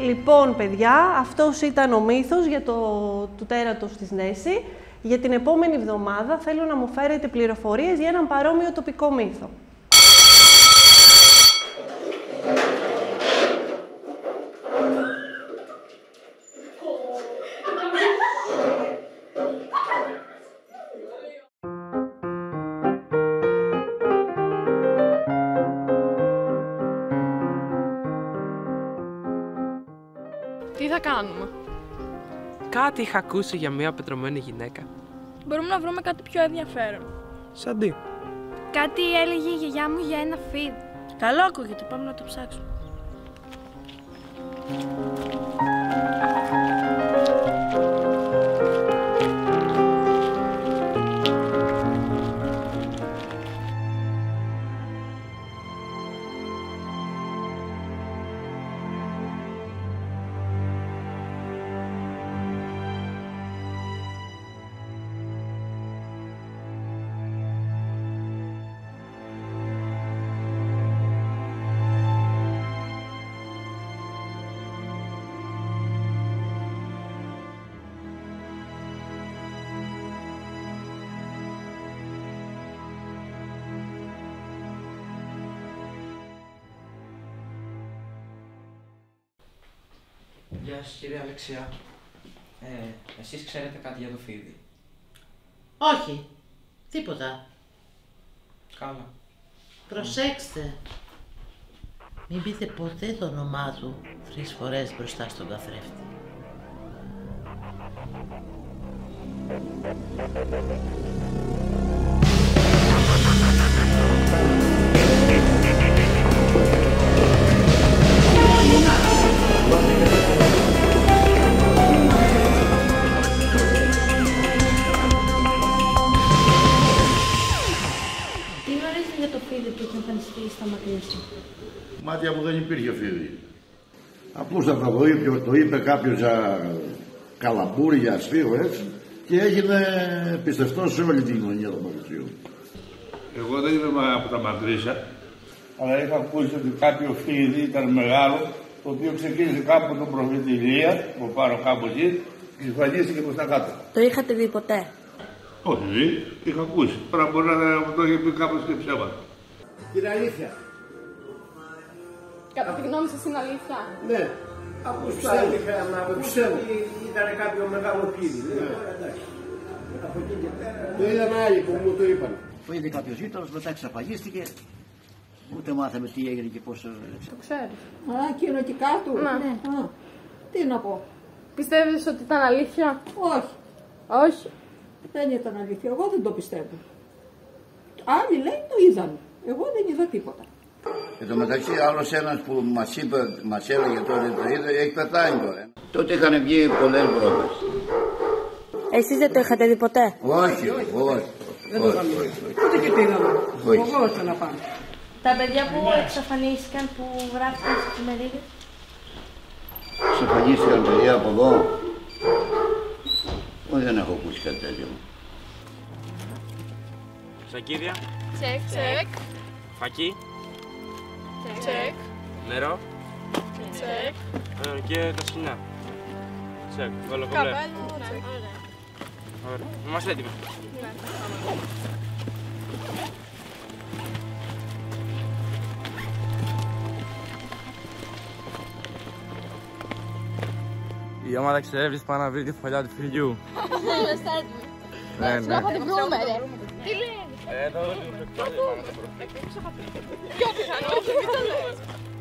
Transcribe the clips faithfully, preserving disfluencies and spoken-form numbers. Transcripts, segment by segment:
Λοιπόν, παιδιά, αυτός ήταν ο μύθος για το του τέρατος της Νέση. Για την επόμενη εβδομάδα θέλω να μου φέρετε πληροφορίες για έναν παρόμοιο τοπικό μύθο. Τι θα κάνουμε? Κάτι είχα ακούσει για μια πετρωμένη γυναίκα. Μπορούμε να βρούμε κάτι πιο ενδιαφέρον. Σαν τι? Κάτι έλεγε η γιαγιά μου για ένα φίδι. Καλό ακούγεται, πάμε να το ψάξουμε. Γεια σας κυρία Αλεξία. Ε, εσείς ξέρετε κάτι για το φίδι? Όχι. Τίποτα. Καλά. Προσέξτε. Μην πείτε ποτέ το όνομά του τρεις φορές μπροστά στον καθρέφτη. Που έχει εμφανιστεί στα μάτια σου. Μάτια μου δεν υπήρχε φίδι. Απλούστατα το είπε, το είπε κάποιος για καλαμπούρι, για σφύρο έτσι και έγινε πιστευτός σε όλη την κοινωνία των Μαγνησίων. Εγώ δεν είμαι από τα Μαγκρίσια, αλλά είχα ακούσει ότι κάποιο φίδι ήταν μεγάλο, το οποίο ξεκίνησε κάπου τον προφήτη Ηλία, από πάνω κάπου εκεί, και εμφανίστηκε προς τα κάτω. Το είχατε δει ποτέ? Όχι, δει, είχα ακούσει. Τώρα μπορεί να μου το είχε πει κάποιος και ψέματα. Είναι αλήθεια. Κατά τη γνώμη σας είναι αλήθεια? Ναι. Ακούστηκε να πιστεύω ότι ήταν κάποιο μεγάλο φίδι. Ναι, εντάξει. Από εκεί και πέρα. Το είδαν άλλοι που μου το είπαν. Το είδε κάποιος γείτονας, μετά εξαφανίστηκε. Ούτε μάθαμε τι έγινε και πώς. Το ξέρεις. Α, εκείνο και κάτω. Ναι. Α, τι να πω. Πιστεύεις ότι ήταν αλήθεια? Όχι. Όχι. Δεν ήταν αλήθεια. Εγώ δεν το πιστεύω. Άλλοι λέει το είδαν. Εγώ δεν είδα τίποτα. Εν τω μεταξύ άλλος ένας που μας είπε, μας έλεγε τότε το είδε, έχει πεθάνει τώρα. Τότε είχαν βγει πολλές μπρόμες. Εσείς δεν το είχατε δει ποτέ? Όχι, όχι. Δεν το είδαμε. Ούτε και το είδαμε. Εγώ ήθελα να πάμε. Τα παιδιά που εξαφανίστηκαν, που γράφηκαν στις εφημερίδες. Εξαφανίστηκαν παιδιά από εδώ. Όχι, δεν έχω ακούσει κάτι τέτοιο. Σακίδια. Τσεκ, τσεκ. Φακί. Τσεκ. Νερό. Τσεκ. Ε, και τα σκηνιά. Τσεκ. Όλο κομπλέ. Ωραία. Ωραία. Είμαστε έτοιμοι. Η ομάδα εξερεύνησης πάει να βρει τη φωλιά του φιλιού. Είμαστε έτοιμοι. Ναι, ναι. Να θα την βρούμε, ρε. Τι λέει? Εδώ λίγο πάνω να το βρω. Πιο πιθανό, όχι, μην το λες.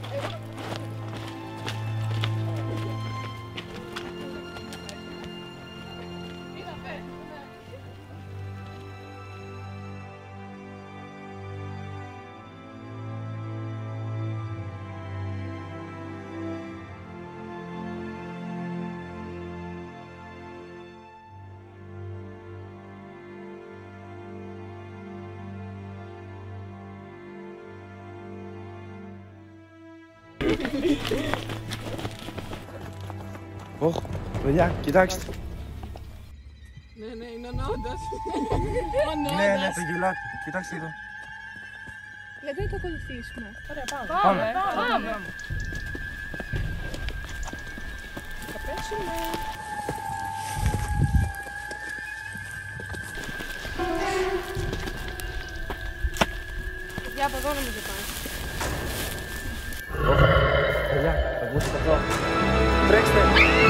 Ωχ, παιδιά, κοιτάξτε. Ναι, ναι, είναι ο Νόντας. Ναι, ναι, το γυλάκι. Κοιτάξτε εδώ. Γιατί να το ακολουθήσουμε? Ωραία, πάμε. Πάμε. Πάμε. παίξουμε. Παιδιά, από εδώ νομίζω πάει. Παιδιά, θα βγούσετε εδώ. Τρέξτε!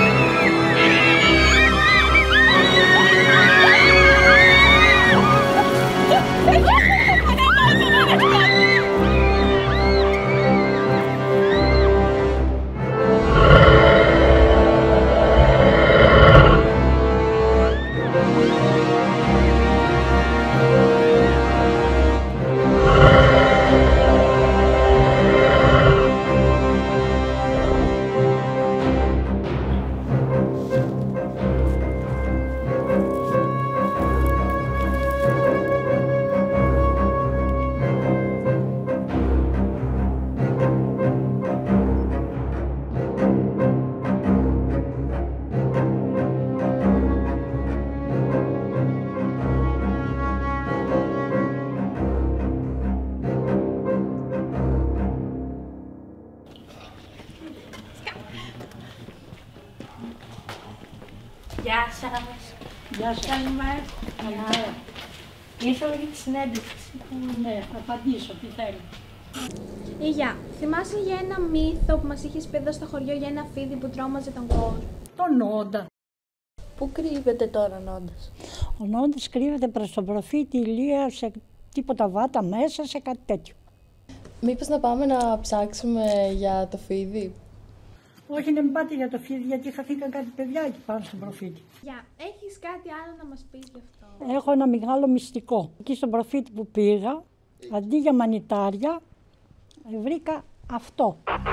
Γεια σας. Γεια σας. Καλημέρα. Καλημέρα. Ήρθα για τη συνέντευξη. Ναι, θα απαντήσω, τι θέλω. Ε, γεια. Θυμάσαι για ένα μύθο που μας είχες πει εδώ στο χωριό για ένα φίδι που τρόμαζε τον κόσμο? Το Νόντα. Πού κρύβεται τώρα ο Νόντας? Ο Νόντας κρύβεται προς τον προφήτη Ηλία σε τίποτα βάτα μέσα, σε κάτι τέτοιο. Μήπως να πάμε να ψάξουμε για το φίδι? Όχι, να μην πάτε για το φίδι, γιατί χαθήκαν κάτι παιδιά εκεί πάνω στον προφήτη. Γεια. Έχεις κάτι άλλο να μας πεις γι' αυτό? Έχω ένα μεγάλο μυστικό. Εκεί στον προφήτη που πήγα, αντί για μανιτάρια, βρήκα αυτό.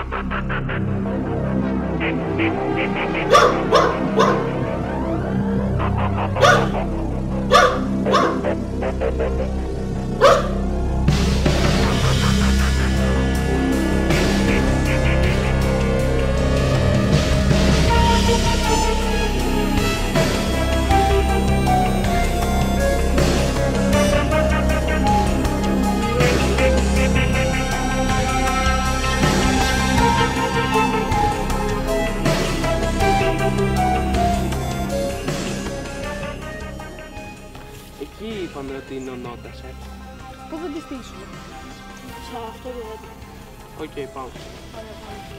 Εκεί είπαμε ότι είναι ο Νότας, ε. Πού θα τη στήσουμε? Σε αυτό το δέντρο. Οκ, okay, πάμε. Ωραία, πάμε.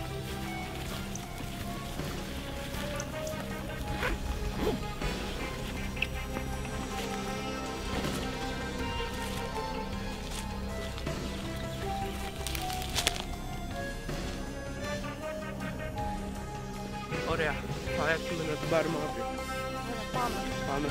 Ωραία, θα έρθουμε να την πάρουμε αύριο. Ωραία, πάμε. Πάμε.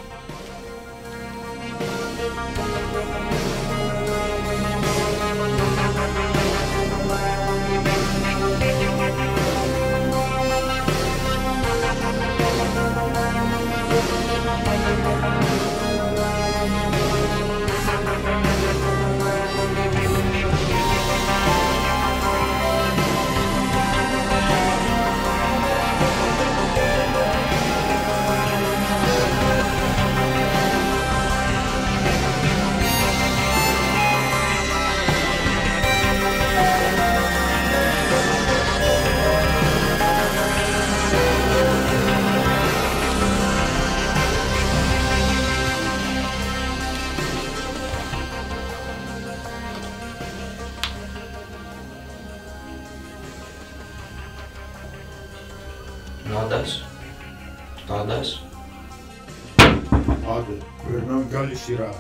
Νόντας. Νόντας. Άντε, περνάμε καλή σειρά.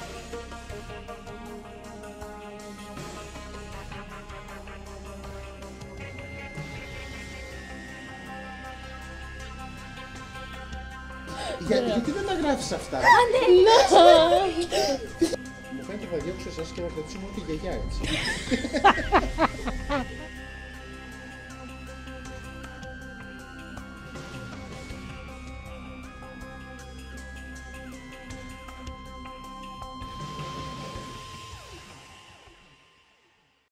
Για, γιατί δεν τα γράφεις αυτά? Άντε! Μου φαίνεται θα διώξω εσάς και θα κρατήσουμε τη γιαγιά, έτσι.